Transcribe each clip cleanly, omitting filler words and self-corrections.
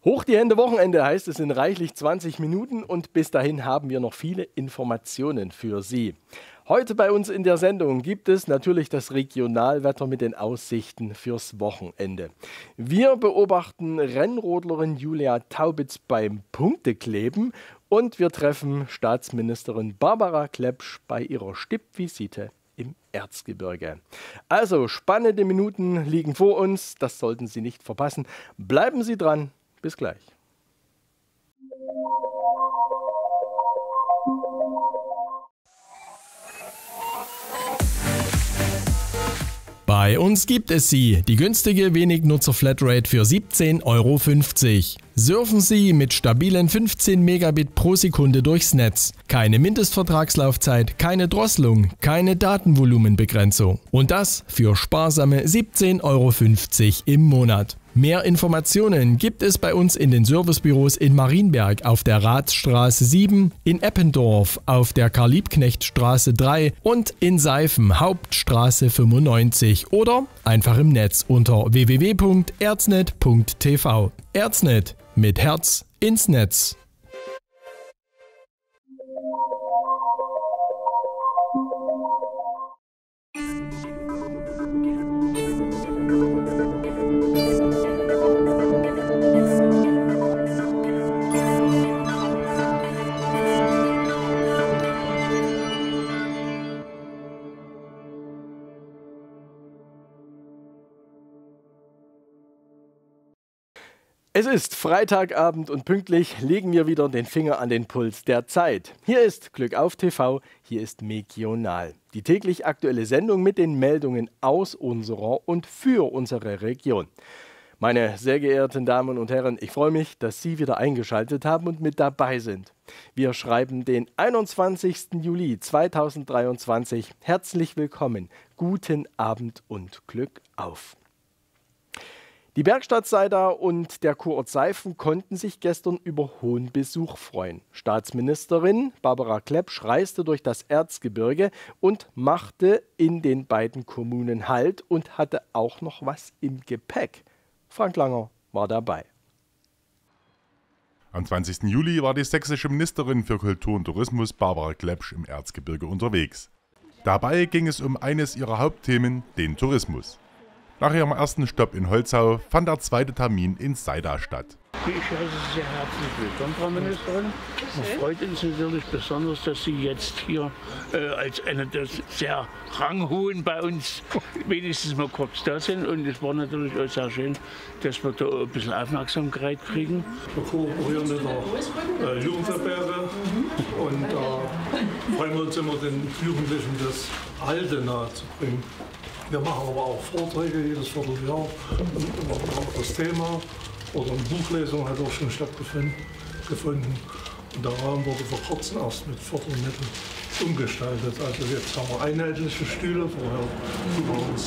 Hoch die Hände, Wochenende heißt es in reichlich 20 Minuten und bis dahin haben wir noch viele Informationen für Sie. Heute bei uns in der Sendung gibt es natürlich das Regionalwetter mit den Aussichten fürs Wochenende. Wir beobachten Rennrodlerin Julia Taubitz beim Punktekleben und wir treffen Staatsministerin Barbara Klepsch bei ihrer Stippvisite im Erzgebirge. Also spannende Minuten liegen vor uns, das sollten Sie nicht verpassen. Bleiben Sie dran. Bis gleich. Bei uns gibt es sie, die günstige Wenig-Nutzer-Flatrate für 17,50 €. Surfen Sie mit stabilen 15 Megabit pro Sekunde durchs Netz. Keine Mindestvertragslaufzeit, keine Drosselung, keine Datenvolumenbegrenzung. Und das für sparsame 17,50 € im Monat. Mehr Informationen gibt es bei uns in den Servicebüros in Marienberg auf der Rathstraße 7, in Eppendorf auf der Karl-Liebknecht-Straße 3 und in Seifen Hauptstraße 95 oder einfach im Netz unter www.erznet.tv. Erznet mit Herz ins Netz. Es ist Freitagabend und pünktlich legen wir wieder den Finger an den Puls der Zeit. Hier ist Glück auf TV, hier ist Megional. Die täglich aktuelle Sendung mit den Meldungen aus unserer und für unsere Region. Meine sehr geehrten Damen und Herren, ich freue mich, dass Sie wieder eingeschaltet haben und mit dabei sind. Wir schreiben den 21. Juli 2023. Herzlich willkommen, guten Abend und Glück auf. Die Bergstadt Seida und der Kurort Seifen konnten sich gestern über hohen Besuch freuen. Staatsministerin Barbara Klepsch reiste durch das Erzgebirge und machte in den beiden Kommunen Halt und hatte auch noch was im Gepäck. Frank Langer war dabei. Am 20. Juli war die sächsische Ministerin für Kultur und Tourismus Barbara Klepsch im Erzgebirge unterwegs. Dabei ging es um eines ihrer Hauptthemen, den Tourismus. Nach ihrem ersten Stopp in Holzau fand der zweite Termin in Seida statt. Ich heiße Sie sehr herzlich willkommen, Frau Ministerin. Es freut uns natürlich besonders, dass Sie jetzt hier als eine der sehr ranghohen bei uns wenigstens mal kurz da sind. Und es war natürlich auch sehr schön, dass wir da ein bisschen Aufmerksamkeit kriegen. Wir kooperieren mit der Jugendherberge und freuen wir uns immer, den Jugendlichen das Alte nahezubringen. Wir machen aber auch Vorträge jedes Vierteljahr über ein anderes Thema. Oder eine Buchlesung hat auch schon stattgefunden. Und der Raum wurde vor kurzem erst mit Fördermitteln umgestaltet. Also jetzt haben wir einheitliche Stühle, vorher über uns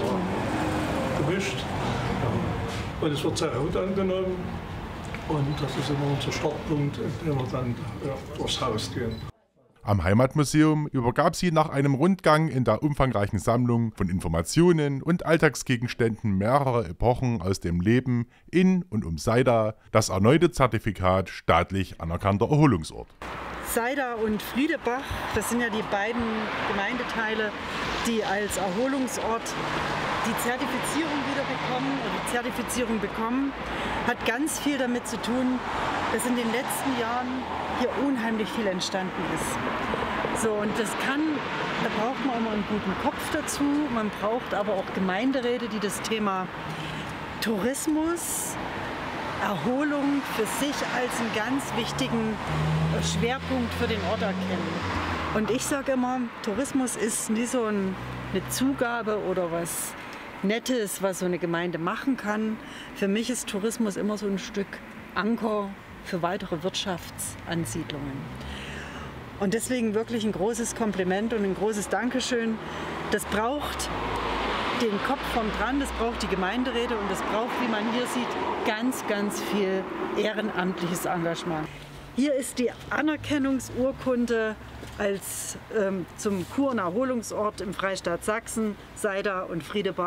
gemischt. Ja. Und es wird sehr gut angenommen. Und das ist immer unser Startpunkt, in dem wir dann durchs Haus gehen. Am Heimatmuseum übergab sie nach einem Rundgang in der umfangreichen Sammlung von Informationen und Alltagsgegenständen mehrerer Epochen aus dem Leben in und um Seida das erneute Zertifikat staatlich anerkannter Erholungsort. Seida und Friedebach, das sind ja die beiden Gemeindeteile, die als Erholungsort die Zertifizierung wieder bekommen, oder die Zertifizierung bekommen, hat ganz viel damit zu tun, dass in den letzten Jahren hier unheimlich viel entstanden ist. So, und da braucht man immer einen guten Kopf dazu, man braucht aber auch Gemeinderäte, die das Thema Tourismus, Erholung für sich als einen ganz wichtigen Schwerpunkt für den Ort erkennen. Und ich sage immer, Tourismus ist nie so eine Zugabe oder was Nettes, was so eine Gemeinde machen kann. Für mich ist Tourismus immer so ein Stück Anker für weitere Wirtschaftsansiedlungen. Und deswegen wirklich ein großes Kompliment und ein großes Dankeschön. Das braucht den Kopf von dran, das braucht die Gemeinderäte und das braucht, wie man hier sieht, ganz, ganz viel ehrenamtliches Engagement. Hier ist die Anerkennungsurkunde zum Kur- und Erholungsort im Freistaat Sachsen, Seida und Friedebach.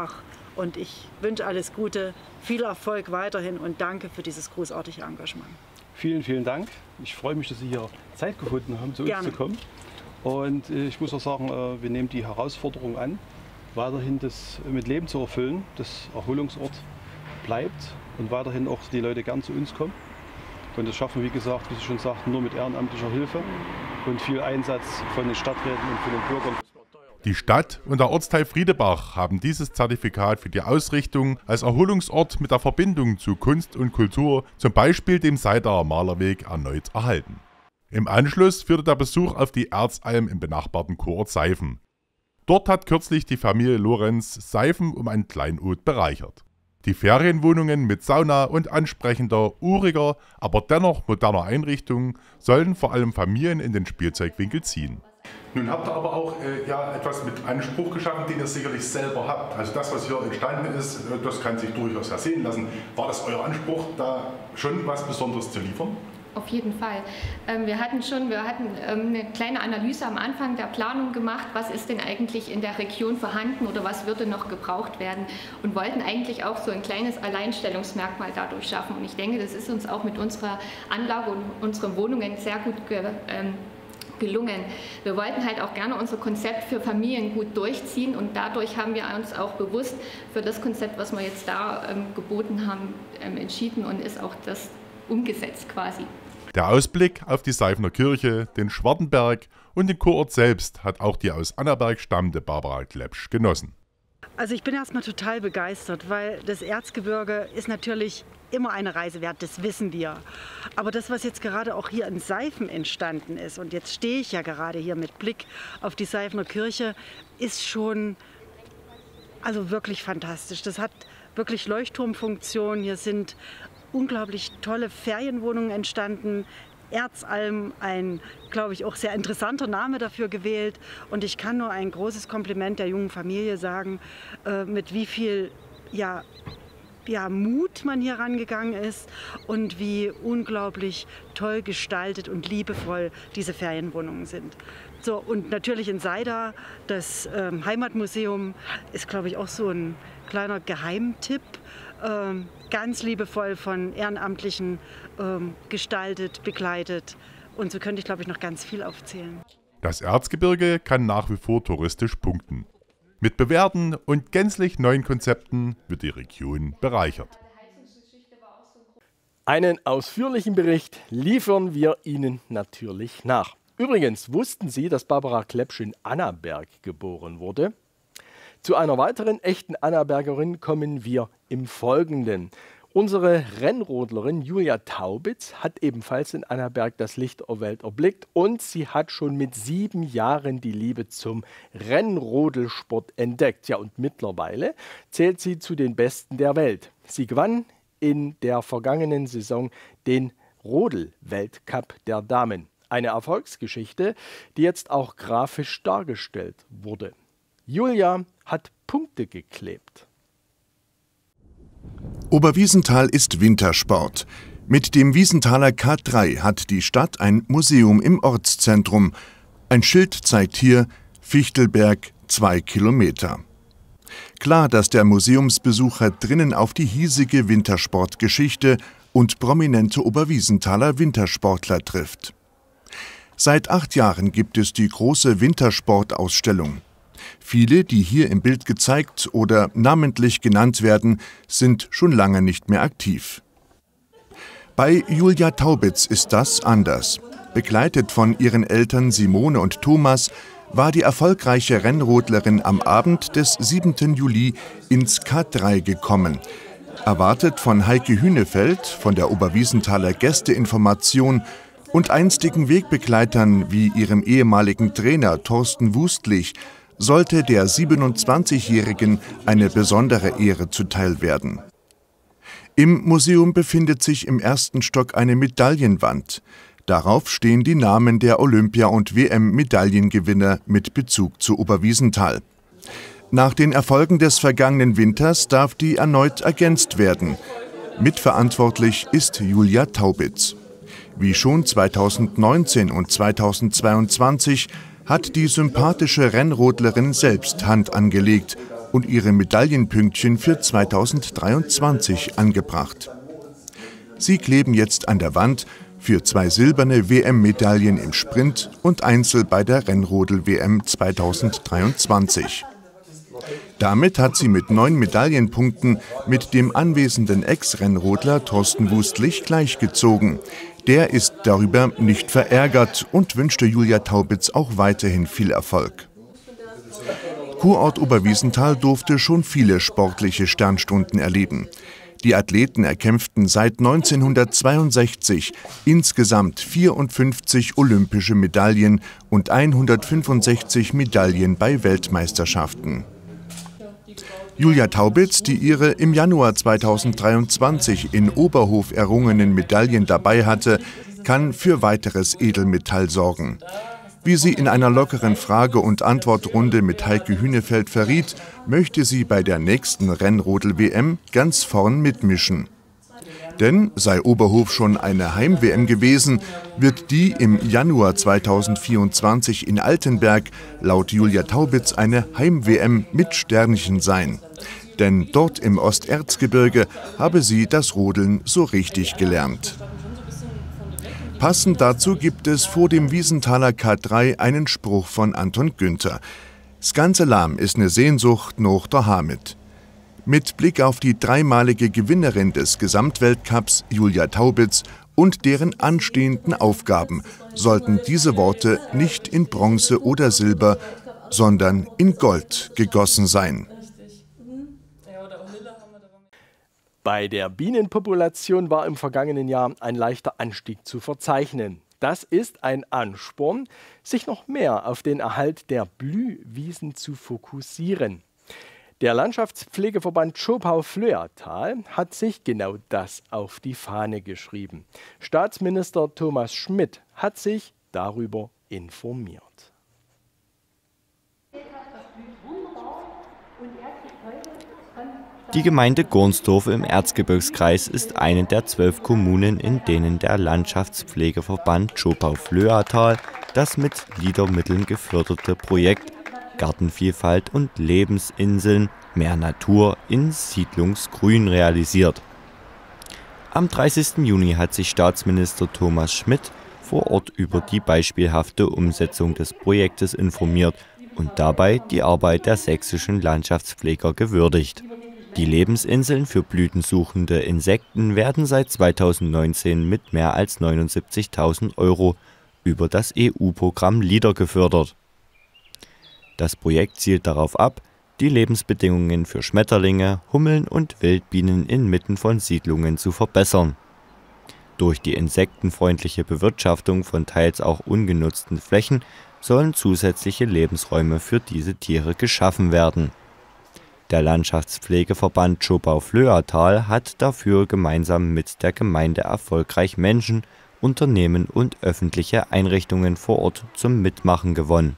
Und ich wünsche alles Gute, viel Erfolg weiterhin und danke für dieses großartige Engagement. Vielen, vielen Dank. Ich freue mich, dass Sie hier Zeit gefunden haben, zu uns zu kommen. Und ich muss auch sagen, wir nehmen die Herausforderung an, weiterhin das mit Leben zu erfüllen, das Erholungsort bleibt und weiterhin auch die Leute gern zu uns kommen. Und das schaffen, wie gesagt, wie Sie schon sagten, nur mit ehrenamtlicher Hilfe und viel Einsatz von den Stadträten und von den Bürgern. Die Stadt und der Ortsteil Friedebach haben dieses Zertifikat für die Ausrichtung als Erholungsort mit der Verbindung zu Kunst und Kultur, zum Beispiel dem Seidaer Malerweg, erneut erhalten. Im Anschluss führte der Besuch auf die Erzalm im benachbarten Kurort Seifen. Dort hat kürzlich die Familie Lorenz Seifen um ein Kleinod bereichert. Die Ferienwohnungen mit Sauna und ansprechender, uriger, aber dennoch moderner Einrichtung sollen vor allem Familien in den Spielzeugwinkel ziehen. Nun habt ihr aber auch etwas mit Anspruch geschaffen, den ihr sicherlich selber habt. Also das, was hier entstanden ist, das kann sich durchaus ersehen lassen. War das euer Anspruch, da schon was Besonderes zu liefern? Auf jeden Fall. Wir hatten eine kleine Analyse am Anfang der Planung gemacht, was ist denn eigentlich in der Region vorhanden oder was würde noch gebraucht werden und wollten eigentlich auch so ein kleines Alleinstellungsmerkmal dadurch schaffen. Und ich denke, das ist uns auch mit unserer Anlage und unseren Wohnungen sehr gut gelungen. Wir wollten halt auch gerne unser Konzept für Familien gut durchziehen und dadurch haben wir uns auch bewusst für das Konzept, was wir jetzt da geboten haben, entschieden und ist auch das umgesetzt quasi. Der Ausblick auf die Seifener Kirche, den Schwartenberg und den Kurort selbst hat auch die aus Annaberg stammende Barbara Klepsch genossen. Also ich bin erstmal total begeistert, weil das Erzgebirge ist natürlich immer eine Reise wert, das wissen wir. Aber das, was jetzt gerade auch hier in Seifen entstanden ist, und jetzt stehe ich ja gerade hier mit Blick auf die Seifener Kirche, ist schon also wirklich fantastisch. Das hat wirklich Leuchtturmfunktion. Hier sind unglaublich tolle Ferienwohnungen entstanden. Erzalm, ein, glaube ich, auch sehr interessanter Name dafür gewählt. Und ich kann nur ein großes Kompliment der jungen Familie sagen, mit wie viel Mut man hier rangegangen ist und wie unglaublich toll gestaltet und liebevoll diese Ferienwohnungen sind. So, und natürlich in Seidaer, das Heimatmuseum ist, glaube ich, auch so ein kleiner Geheimtipp. Ganz liebevoll von Ehrenamtlichen gestaltet, begleitet. Und so könnte ich, glaube ich, noch ganz viel aufzählen. Das Erzgebirge kann nach wie vor touristisch punkten. Mit bewährten und gänzlich neuen Konzepten wird die Region bereichert. Einen ausführlichen Bericht liefern wir Ihnen natürlich nach. Übrigens, wussten Sie, dass Barbara Klepsch in Annaberg geboren wurde? Zu einer weiteren echten Annabergerin kommen wir im Folgenden. Unsere Rennrodlerin Julia Taubitz hat ebenfalls in Annaberg das Licht der Welt erblickt und sie hat schon mit 7 Jahren die Liebe zum Rennrodelsport entdeckt. Ja, und mittlerweile zählt sie zu den Besten der Welt. Sie gewann in der vergangenen Saison den Rodel-Weltcup der Damen. Eine Erfolgsgeschichte, die jetzt auch grafisch dargestellt wurde. Julia hat Punkte geklebt. Oberwiesenthal ist Wintersport. Mit dem Wiesenthaler K3 hat die Stadt ein Museum im Ortszentrum. Ein Schild zeigt hier Fichtelberg 2 Kilometer. Klar, dass der Museumsbesucher drinnen auf die hiesige Wintersportgeschichte und prominente Oberwiesenthaler Wintersportler trifft. Seit 8 Jahren gibt es die große Wintersportausstellung. Viele, die hier im Bild gezeigt oder namentlich genannt werden, sind schon lange nicht mehr aktiv. Bei Julia Taubitz ist das anders. Begleitet von ihren Eltern Simone und Thomas war die erfolgreiche Rennrodlerin am Abend des 7. Juli ins K3 gekommen. Erwartet von Heike Hünefeld von der Oberwiesenthaler Gästeinformation und einstigen Wegbegleitern wie ihrem ehemaligen Trainer Thorsten Wustlich, sollte der 27-Jährigen eine besondere Ehre zuteil werden. Im Museum befindet sich im 1. Stock eine Medaillenwand. Darauf stehen die Namen der Olympia- und WM-Medaillengewinner mit Bezug zu Oberwiesenthal. Nach den Erfolgen des vergangenen Winters darf die erneut ergänzt werden. Mitverantwortlich ist Julia Taubitz. Wie schon 2019 und 2022 hat die sympathische Rennrodlerin selbst Hand angelegt und ihre Medaillenpünktchen für 2023 angebracht. Sie kleben jetzt an der Wand für 2 silberne WM-Medaillen im Sprint und Einzel bei der Rennrodel-WM 2023. Damit hat sie mit 9 Medaillenpunkten mit dem anwesenden Ex-Rennrodler Thorsten Wustlich gleichgezogen. Der ist darüber nicht verärgert und wünschte Julia Taubitz auch weiterhin viel Erfolg. Kurort Oberwiesenthal durfte schon viele sportliche Sternstunden erleben. Die Athleten erkämpften seit 1962 insgesamt 54 olympische Medaillen und 165 Medaillen bei Weltmeisterschaften. Julia Taubitz, die ihre im Januar 2023 in Oberhof errungenen Medaillen dabei hatte, kann für weiteres Edelmetall sorgen. Wie sie in einer lockeren Frage- und Antwortrunde mit Heike Hünefeld verriet, möchte sie bei der nächsten Rennrodel-WM ganz vorn mitmischen. Denn sei Oberhof schon eine Heim-WM gewesen, wird die im Januar 2024 in Altenberg laut Julia Taubitz eine Heim-WM mit Sternchen sein. Denn dort im Osterzgebirge habe sie das Rodeln so richtig gelernt. Passend dazu gibt es vor dem Wiesenthaler K3 einen Spruch von Anton Günther. Das ganze Lahm ist eine Sehnsucht nach der Hamid. Mit Blick auf die dreimalige Gewinnerin des Gesamtweltcups, Julia Taubitz, und deren anstehenden Aufgaben sollten diese Worte nicht in Bronze oder Silber, sondern in Gold gegossen sein. Bei der Bienenpopulation war im vergangenen Jahr ein leichter Anstieg zu verzeichnen. Das ist ein Ansporn, sich noch mehr auf den Erhalt der Blühwiesen zu fokussieren. Der Landschaftspflegeverband Zschopau-Flöatal hat sich genau das auf die Fahne geschrieben. Staatsminister Thomas Schmidt hat sich darüber informiert. Die Gemeinde Gornsdorf im Erzgebirgskreis ist eine der 12 Kommunen, in denen der Landschaftspflegeverband Zschopau-Flöatal das mit LEADER-Mitteln geförderte Projekt Gartenvielfalt und Lebensinseln mehr Natur in Siedlungsgrün realisiert. Am 30. Juni hat sich Staatsminister Thomas Schmidt vor Ort über die beispielhafte Umsetzung des Projektes informiert und dabei die Arbeit der sächsischen Landschaftspfleger gewürdigt. Die Lebensinseln für blütensuchende Insekten werden seit 2019 mit mehr als 79.000 € über das EU-Programm LEADER gefördert. Das Projekt zielt darauf ab, die Lebensbedingungen für Schmetterlinge, Hummeln und Wildbienen inmitten von Siedlungen zu verbessern. Durch die insektenfreundliche Bewirtschaftung von teils auch ungenutzten Flächen sollen zusätzliche Lebensräume für diese Tiere geschaffen werden. Der Landschaftspflegeverband Zschopau-Flöatal hat dafür gemeinsam mit der Gemeinde erfolgreich Menschen, Unternehmen und öffentliche Einrichtungen vor Ort zum Mitmachen gewonnen.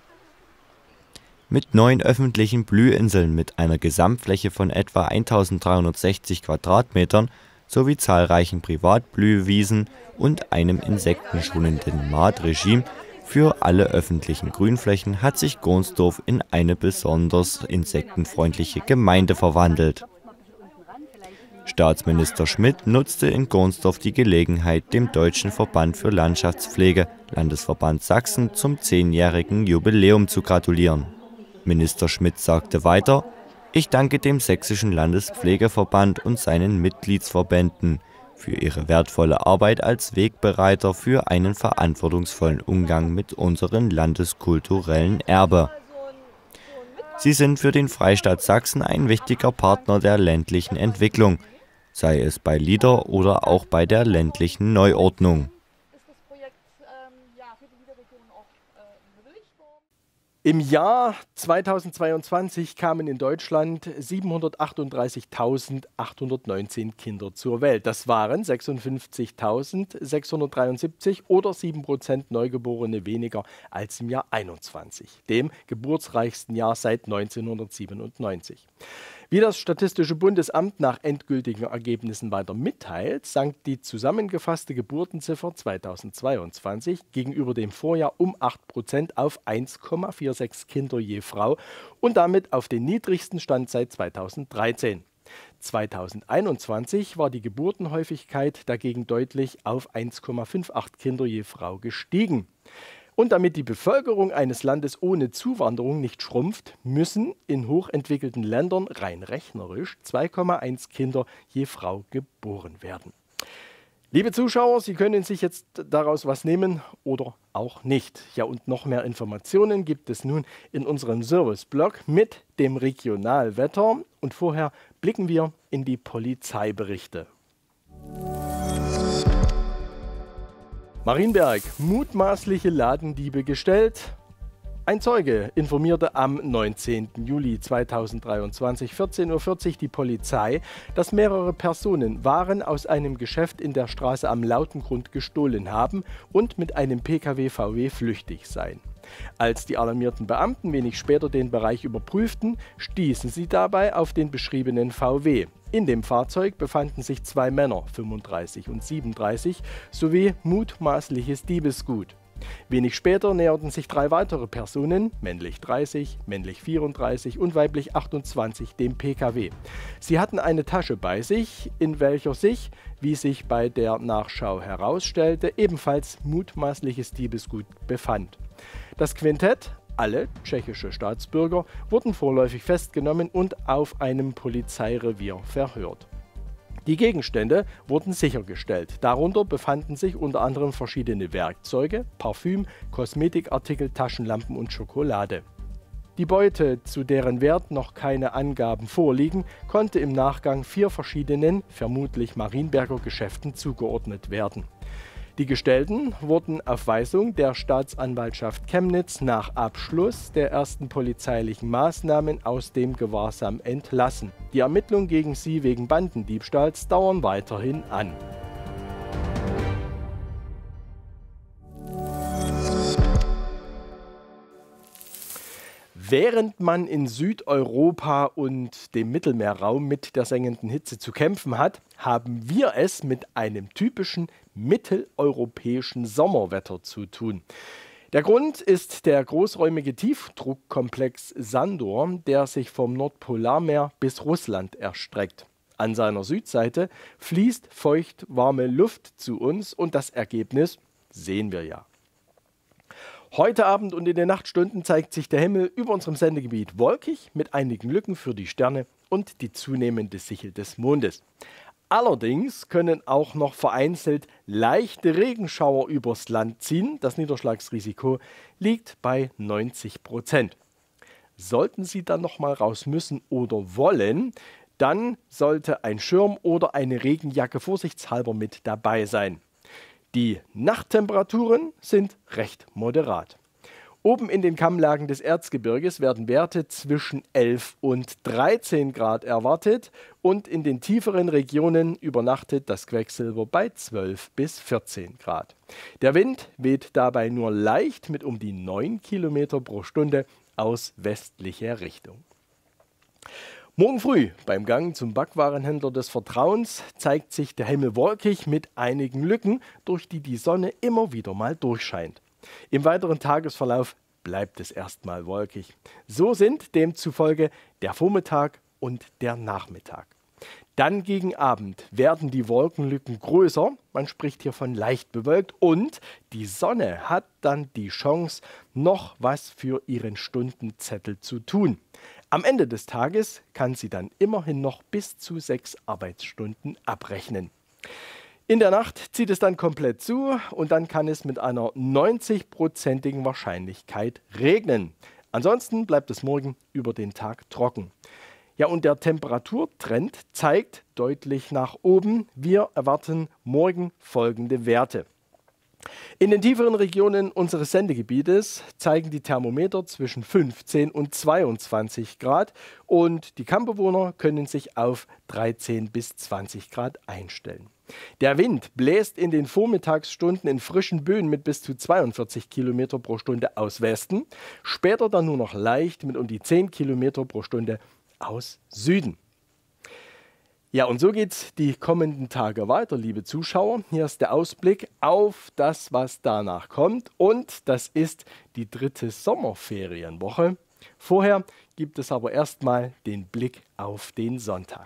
Mit 9 öffentlichen Blühinseln mit einer Gesamtfläche von etwa 1360 Quadratmetern sowie zahlreichen Privatblühwiesen und einem insektenschonenden Maatregime für alle öffentlichen Grünflächen hat sich Gornsdorf in eine besonders insektenfreundliche Gemeinde verwandelt. Staatsminister Schmidt nutzte in Gornsdorf die Gelegenheit, dem Deutschen Verband für Landschaftspflege, Landesverband Sachsen, zum 10-jährigen Jubiläum zu gratulieren. Minister Schmidt sagte weiter: Ich danke dem Sächsischen Landespflegeverband und seinen Mitgliedsverbänden für ihre wertvolle Arbeit als Wegbereiter für einen verantwortungsvollen Umgang mit unserem landeskulturellen Erbe. Sie sind für den Freistaat Sachsen ein wichtiger Partner der ländlichen Entwicklung, sei es bei LEADER oder auch bei der ländlichen Neuordnung. Im Jahr 2022 kamen in Deutschland 738.819 Kinder zur Welt. Das waren 56.673 oder 7% Neugeborene weniger als im Jahr 21, dem geburtsreichsten Jahr seit 1997. Wie das Statistische Bundesamt nach endgültigen Ergebnissen weiter mitteilt, sank die zusammengefasste Geburtenziffer 2022 gegenüber dem Vorjahr um 8% auf 1,46 Kinder je Frau und damit auf den niedrigsten Stand seit 2013. 2021 war die Geburtenhäufigkeit dagegen deutlich auf 1,58 Kinder je Frau gestiegen. Und damit die Bevölkerung eines Landes ohne Zuwanderung nicht schrumpft, müssen in hochentwickelten Ländern rein rechnerisch 2,1 Kinder je Frau geboren werden. Liebe Zuschauer, Sie können sich jetzt daraus was nehmen oder auch nicht. Ja, und noch mehr Informationen gibt es nun in unserem Serviceblog mit dem Regionalwetter. Und vorher blicken wir in die Polizeiberichte. Marienberg, mutmaßliche Ladendiebe gestellt. Ein Zeuge informierte am 19. Juli 2023 14:40 Uhr die Polizei, dass mehrere Personen Waren aus einem Geschäft in der Straße am Lautengrund gestohlen haben und mit einem Pkw-VW flüchtig seien. Als die alarmierten Beamten wenig später den Bereich überprüften, stießen sie dabei auf den beschriebenen VW. In dem Fahrzeug befanden sich 2 Männer, 35 und 37, sowie mutmaßliches Diebesgut. Wenig später näherten sich 3 weitere Personen, männlich 30, männlich 34 und weiblich 28, dem Pkw. Sie hatten eine Tasche bei sich, in welcher sich, wie sich bei der Nachschau herausstellte, ebenfalls mutmaßliches Diebesgut befand. Das Quintett, alle tschechische Staatsbürger, wurden vorläufig festgenommen und auf einem Polizeirevier verhört. Die Gegenstände wurden sichergestellt. Darunter befanden sich unter anderem verschiedene Werkzeuge, Parfüm, Kosmetikartikel, Taschenlampen und Schokolade. Die Beute, zu deren Wert noch keine Angaben vorliegen, konnte im Nachgang 4 verschiedenen, vermutlich Marienberger Geschäften zugeordnet werden. Die Gestellten wurden auf Weisung der Staatsanwaltschaft Chemnitz nach Abschluss der ersten polizeilichen Maßnahmen aus dem Gewahrsam entlassen. Die Ermittlungen gegen sie wegen Bandendiebstahls dauern weiterhin an. Während man in Südeuropa und dem Mittelmeerraum mit der sengenden Hitze zu kämpfen hat, haben wir es mit einem typischen mitteleuropäischen Sommerwetter zu tun. Der Grund ist der großräumige Tiefdruckkomplex Sandor, der sich vom Nordpolarmeer bis Russland erstreckt. An seiner Südseite fließt feucht warme Luft zu uns und das Ergebnis sehen wir ja. Heute Abend und in den Nachtstunden zeigt sich der Himmel über unserem Sendegebiet wolkig mit einigen Lücken für die Sterne und die zunehmende Sichel des Mondes. Allerdings können auch noch vereinzelt leichte Regenschauer übers Land ziehen. Das Niederschlagsrisiko liegt bei 90%. Sollten Sie dann noch mal raus müssen oder wollen, dann sollte ein Schirm oder eine Regenjacke vorsichtshalber mit dabei sein. Die Nachttemperaturen sind recht moderat. Oben in den Kammlagen des Erzgebirges werden Werte zwischen 11 und 13 Grad erwartet und in den tieferen Regionen übernachtet das Quecksilber bei 12 bis 14 Grad. Der Wind weht dabei nur leicht mit um die 9 Kilometer pro Stunde aus westlicher Richtung. Morgen früh beim Gang zum Backwarenhändler des Vertrauens zeigt sich der Himmel wolkig mit einigen Lücken, durch die die Sonne immer wieder mal durchscheint. Im weiteren Tagesverlauf bleibt es erstmal wolkig. So sind demzufolge der Vormittag und der Nachmittag. Dann gegen Abend werden die Wolkenlücken größer, man spricht hier von leicht bewölkt und die Sonne hat dann die Chance, noch was für ihren Stundenzettel zu tun. Am Ende des Tages kann sie dann immerhin noch bis zu 6 Arbeitsstunden abrechnen. In der Nacht zieht es dann komplett zu und dann kann es mit einer 90-prozentigen Wahrscheinlichkeit regnen. Ansonsten bleibt es morgen über den Tag trocken. Ja, und der Temperaturtrend zeigt deutlich nach oben. Wir erwarten morgen folgende Werte. In den tieferen Regionen unseres Sendegebietes zeigen die Thermometer zwischen 15 und 22 Grad und die Kammbewohner können sich auf 13 bis 20 Grad einstellen. Der Wind bläst in den Vormittagsstunden in frischen Böen mit bis zu 42 Kilometer pro Stunde aus Westen, später dann nur noch leicht mit um die 10 Kilometer pro Stunde aus Süden. Ja, und so geht's die kommenden Tage weiter, liebe Zuschauer. Hier ist der Ausblick auf das, was danach kommt. Und das ist die 3. Sommerferienwoche. Vorher gibt es aber erstmal den Blick auf den Sonntag.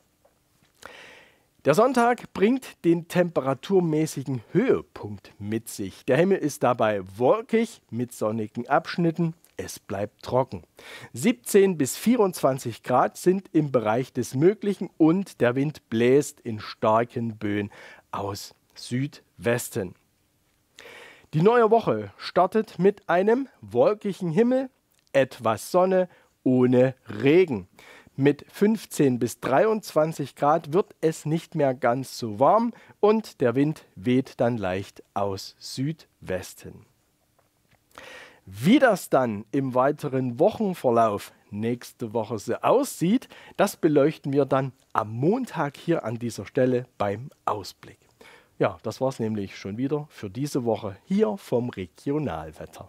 Der Sonntag bringt den temperaturmäßigen Höhepunkt mit sich. Der Himmel ist dabei wolkig mit sonnigen Abschnitten. Es bleibt trocken. 17 bis 24 Grad sind im Bereich des Möglichen und der Wind bläst in starken Böen aus Südwesten. Die neue Woche startet mit einem wolkigen Himmel, etwas Sonne ohne Regen. Mit 15 bis 23 Grad wird es nicht mehr ganz so warm und der Wind weht dann leicht aus Südwesten. Wie das dann im weiteren Wochenverlauf nächste Woche so aussieht, das beleuchten wir dann am Montag hier an dieser Stelle beim Ausblick. Ja, das war es nämlich schon wieder für diese Woche hier vom Regionalwetter.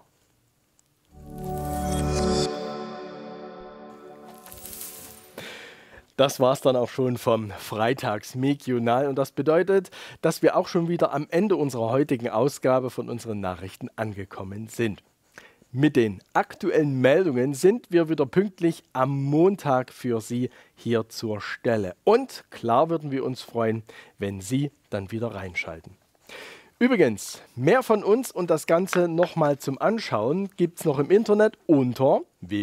Das war es dann auch schon vom Freitags-Regional und das bedeutet, dass wir auch schon wieder am Ende unserer heutigen Ausgabe von unseren Nachrichten angekommen sind. Mit den aktuellen Meldungen sind wir wieder pünktlich am Montag für Sie hier zur Stelle. Und klar würden wir uns freuen, wenn Sie dann wieder reinschalten. Übrigens, mehr von uns und das Ganze nochmal zum Anschauen gibt es noch im Internet unter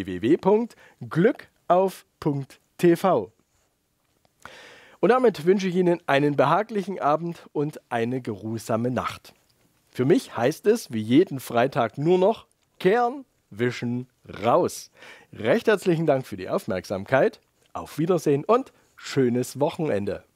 www.glückauf.tv. Und damit wünsche ich Ihnen einen behaglichen Abend und eine geruhsame Nacht. Für mich heißt es wie jeden Freitag nur noch kehren, wischen, raus. Recht herzlichen Dank für die Aufmerksamkeit. Auf Wiedersehen und schönes Wochenende.